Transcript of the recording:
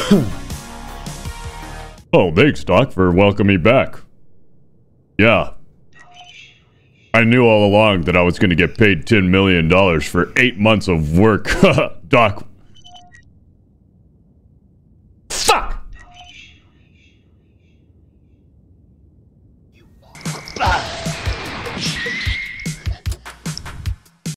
Oh, thanks, Doc, for welcoming me back. Yeah. I knew all along that I was going to get paid $10 million for 8 months of work. Doc. Fuck!